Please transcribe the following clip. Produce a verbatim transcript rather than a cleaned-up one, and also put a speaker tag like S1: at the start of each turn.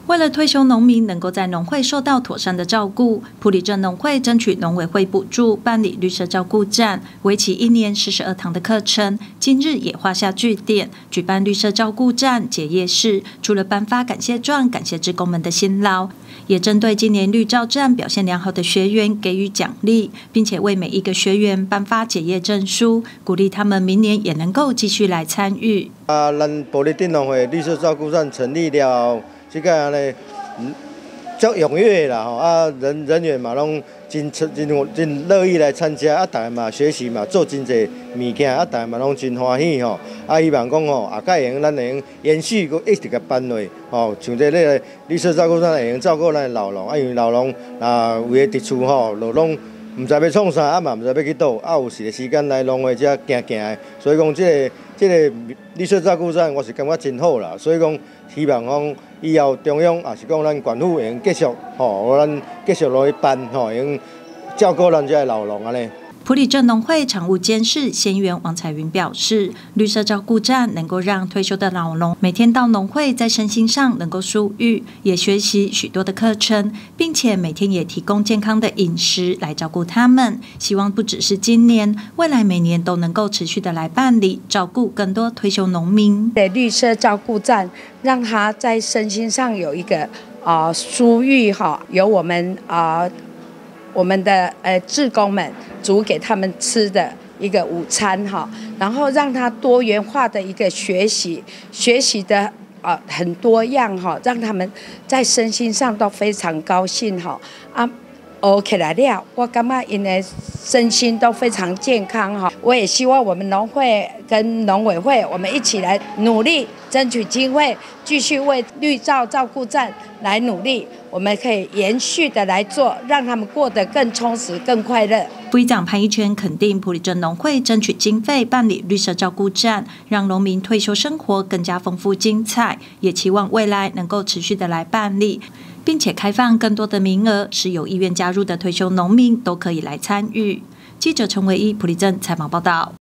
S1: 为了退休农民能够在农会受到妥善的照顾，埔里镇农会争取农委会补助办理绿色照顾站，为期一年四十二堂的课程，今日也画下句点，举办绿色照顾站结业式。除了颁发感谢状，感谢志工们的辛劳，也针对今年绿照站表现良好的学员给予奖励，并且为每一个学员颁发结业证书，鼓励他们明年也能够继续来参与。
S2: 啊，咱埔里镇农会绿色照顾站成立了。这个安尼，足踊跃啦吼，啊人人员嘛拢真真真乐意来参加，啊大家嘛学习嘛做真侪物件，啊大家嘛拢真欢喜吼，啊希望讲吼后盖会咱会用延续个一直个办落，吼像这个绿色照顾站会用照顾咱的老农，啊因为老农啊有诶伫厝吼，就拢唔知要创啥，啊嘛唔知要去倒，啊有时时间来农会遮行行的，所以讲这个这个绿色照顾站我是感觉真好啦，所以讲希望讲以后中央也是讲咱县府会用继续吼，咱继续落去办吼，用照顾咱遮老农安尼。
S1: 埔里镇农会常务监事先员王彩云表示，绿色照顾站能够让退休的老农每天到农会在身心上能够疏郁，也学习许多的课程，并且每天也提供健康的饮食来照顾他们。希望不只是今年，未来每年都能够持续的来办理，照顾更多退休农民。
S3: 绿色照顾站让他在身心上有一个啊疏郁哈，有我们啊。我们的呃志工们煮给他们吃的一个午餐哈，然后让他多元化的一个学习，学习的呃很多样哈，让他们在身心上都非常高兴哈啊。学起来了，我感觉因的身心都非常健康哈。我也希望我们农会跟农委会，我们一起来努力，争取经费，继续为绿照照顾站来努力。我们可以延续的来做，让他们过得更充实、更快乐。
S1: 副议长潘一泉肯定埔里镇农会争取经费办理绿色照顾站，让农民退休生活更加丰富精彩，也期望未来能够持续的来办理，并且开放更多的名额，使有意愿加入的退休农民都可以来参与。记者陈维一埔里镇采访报道。